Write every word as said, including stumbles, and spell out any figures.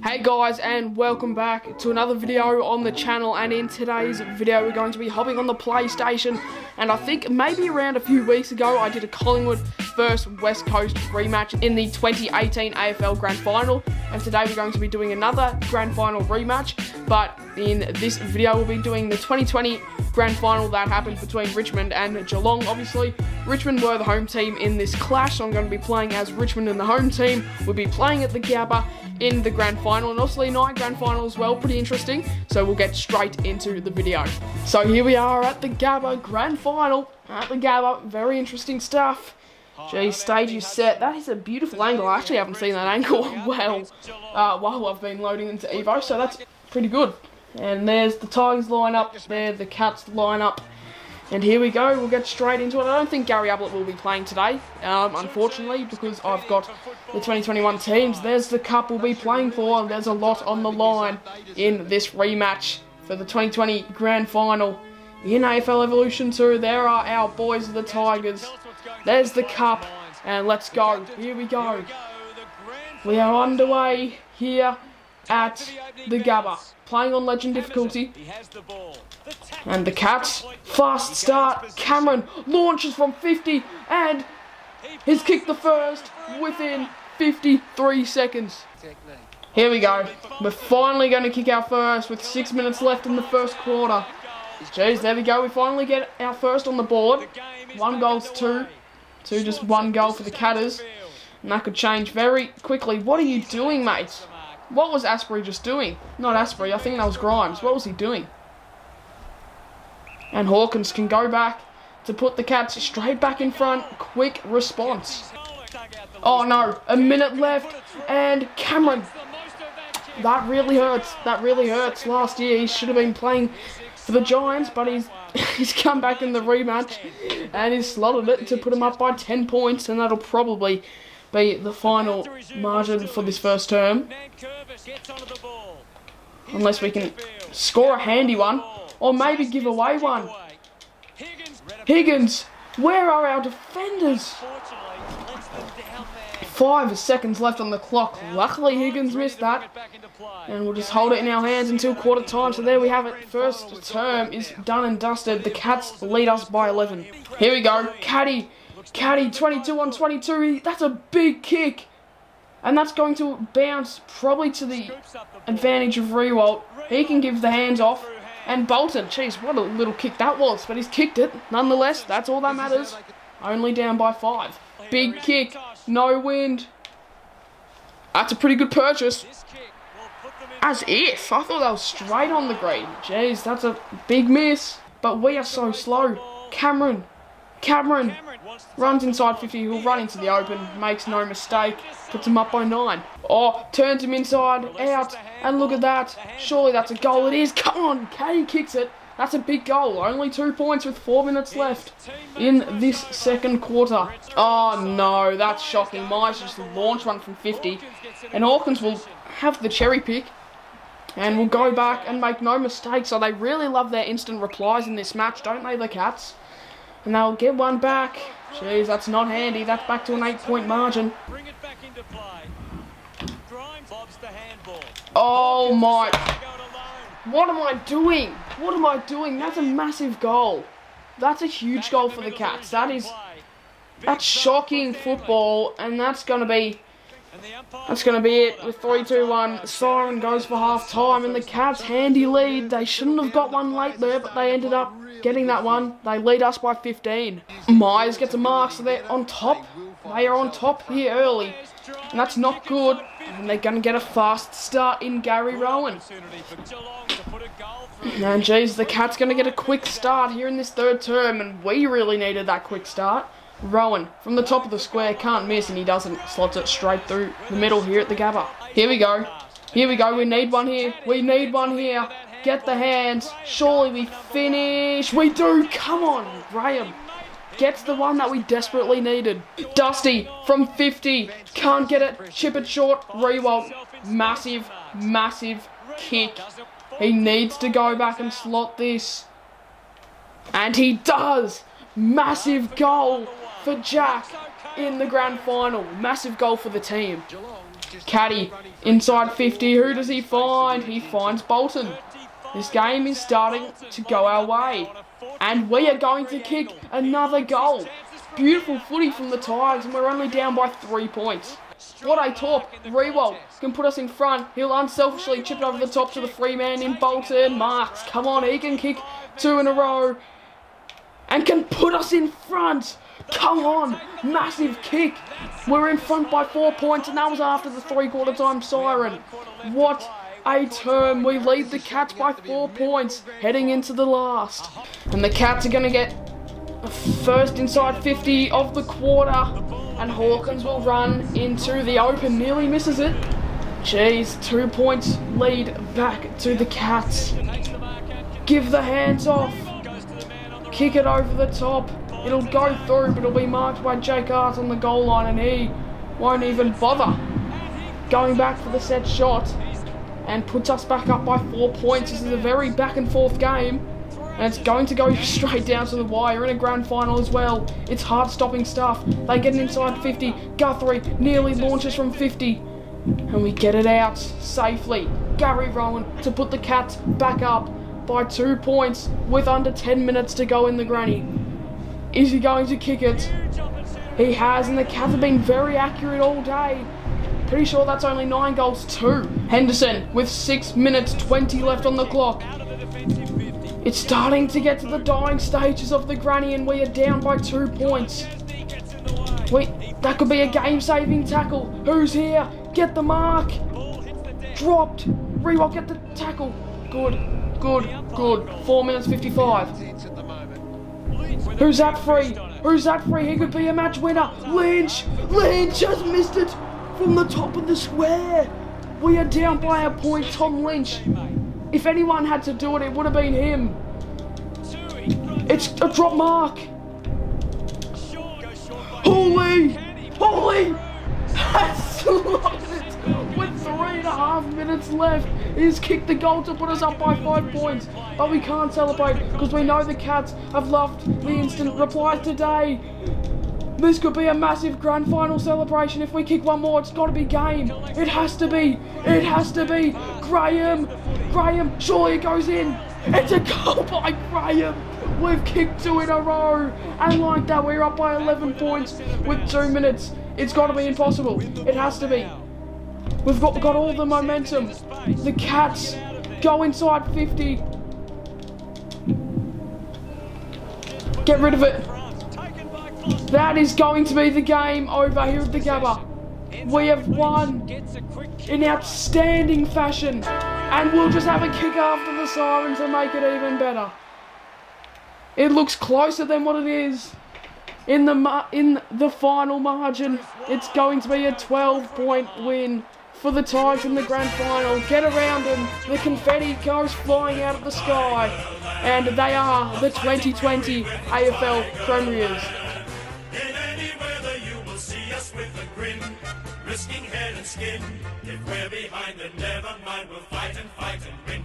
Hey guys, and welcome back to another video on the channel. And in today's video we're going to be hopping on the PlayStation, and I think maybe around a few weeks ago I did a Collingwood versus West Coast rematch in the twenty eighteen A F L Grand Final, and today we're going to be doing another Grand Final rematch, but in this video we'll be doing the twenty twenty Grand Final that happened between Richmond and Geelong. Obviously Richmond were the home team in this clash, so I'm going to be playing as Richmond in the home team. We'll be playing at the Gabba in the Grand Final, and also the night Grand Final as well, pretty interesting, so we'll get straight into the video. So here we are at the Gabba Grand Final, at the Gabba, very interesting stuff. Geez, stage is set. That is a beautiful angle. I actually haven't seen that angle well uh, while I've been loading into Evo, so that's pretty good. And there's the Tigers line up, there the Cats line up. And here we go, we'll get straight into it. I don't think Gary Ablett will be playing today, um, unfortunately, because I've got the twenty twenty-one teams. There's the cup we'll be playing for. There's a lot on the line in this rematch for the twenty twenty Grand Final in A F L Evolution two. There are our boys, the Tigers. There's the cup, and let's go. Here we go. We are underway here at the Gabba, playing on Legend difficulty. And the Cats, fast start. Cameron launches from fifty, and he's kicked the first within fifty-three seconds. Here we go. We're finally going to kick our first with six minutes left in the first quarter. Jeez, there we go. We finally get our first on the board. One goal to two. Two, just one goal for the Catters. And that could change very quickly. What are you doing, mate? What was Asprey just doing? Not Asprey, I think that was Grimes. What was he doing? And Hawkins can go back to put the Cats straight back in front. Quick response. Oh no, a minute left, and Cameron. That really hurts. That really hurts. Last year he should have been playing for the Giants, but he's he's come back in the rematch and he's slotted it to put him up by ten points, and that'll probably be the final margin for this first term. Unless we can score a handy one, or maybe give away one. Higgins, where are our defenders? Five seconds left on the clock. Luckily Higgins missed that. And we'll just hold it in our hands until quarter time. So there we have it. First term is done and dusted. The Cats lead us by eleven. Here we go. Caddy. Caddy, twenty-two on twenty-two. That's a big kick. And that's going to bounce probably to the advantage of Rewalt. He can give the hands off. And Bolton, jeez, what a little kick that was. But he's kicked it. Nonetheless, that's all that matters. Only down by five. Big kick. No wind. That's a pretty good purchase. As if. I thought that was straight on the green. Jeez, that's a big miss. But we are so slow. Cameron. Cameron runs inside fifty. He'll run into the open. Makes no mistake. Puts him up by nine. Oh, turns him inside. Out. And look at that. Surely that's a goal. It is. Come on. Caddy kicks it. That's a big goal. Only two points with four minutes left in this second quarter. Oh no, that's shocking. Myers just launched one from fifty. And Hawkins will have the cherry pick. And will go back and make no mistakes. So they really love their instant replies in this match, don't they, the Cats? And they'll get one back. Jeez, that's not handy. That's back to an eight-point margin. Oh my... What am I doing? What am I doing? That's a massive goal. That's a huge goal for the Cats. That is... That's shocking football, and that's going to be... That's going to be it with three two one. Siren goes for half-time, and the Cats handy lead. They shouldn't have got one late there, but they ended up getting that one. They lead us by fifteen. Myers gets a mark, so they're on top. They are on top here early, and that's not good. And they're going to get a fast start in Gary Rowan. And geez, the Cats going to get a quick start here in this third term, and we really needed that quick start. Rowan, from the top of the square, can't miss, and he doesn't. Slots it straight through the middle here at the Gabba. Here we go. Here we go. We need one here. We need one here. Get the hands. Surely we finish. We do. Come on, Graham. Gets the one that we desperately needed. Dusty from fifty. Can't get it. Chip it short. Rewalt. Massive, massive kick. He needs to go back and slot this. And he does. Massive goal for Jack in the grand final. Massive goal for the team. Caddy, inside fifty, who does he find? He finds Bolton. This game is starting to go our way. And we are going to kick another goal. Beautiful footy from the Tigers, and we're only down by three points. What a top. Riewoldt can put us in front. He'll unselfishly chip it over the top to the free man in Bolton. Marks, come on, he can kick two in a row. And can put us in front. Come on, massive kick. We're in front by four points, and that was after the three-quarter time siren. What a turn. We lead the Cats by four points heading into the last. And the Cats are going to get first inside fifty of the quarter, and Hawkins will run into the open. Nearly misses it. Jeez, two points lead back to the Cats. Give the hands off. Kick it over the top. It'll go through, but it'll be marked by Jake Hart on the goal line, and he won't even bother going back for the set shot, and puts us back up by four points. This is a very back and forth game, and it's going to go straight down to the wire in a grand final as well. It's heart-stopping stuff. They get an inside fifty. Guthrie nearly launches from fifty, and we get it out safely. Gary Rowan to put the Cats back up by two points with under ten minutes to go in the granny. Is he going to kick it? He has, and the Cats have been very accurate all day. Pretty sure that's only nine goals too. Henderson with six minutes twenty left on the clock. It's starting to get to the dying stages of the granny, and we are down by two points. Wait, that could be a game-saving tackle. Who's here? Get the mark. Dropped. Riewoldt, get the tackle. Good, good, good. Four minutes fifty-five. Who's that free? Who's that free? He could be a match winner. Lynch! Lynch has missed it from the top of the square. We are down by a point. Tom Lynch. If anyone had to do it, it would have been him. It's a drop mark. Holy! Holy! Has slotted it with three and a half minutes left. He's kicked the goal to put us up by five points. But we can't celebrate because we know the Cats have loved the instant replies today. This could be a massive grand final celebration. If we kick one more, it's got to be game. It has to be. It has to be. Graham. Graham. Surely it goes in. It's a goal by Graham. We've kicked two in a row. And like that, we're up by eleven points with two minutes. It's got to be impossible. It has to be. We've got, got all the momentum. The Cats go inside fifty. Get rid of it. That is going to be the game over here at the Gabba. We have won in outstanding fashion, and we'll just have a kick after the siren to make it even better. It looks closer than what it is. In the in the final margin, it's going to be a twelve point win for the Tigers in the grand final. Get around them. The confetti goes flying out of the sky, and they are the twenty twenty A F L Premiers. In any weather you will see us with a grin, risking head and skin. If we're behind, then never mind, we'll fight and fight and win.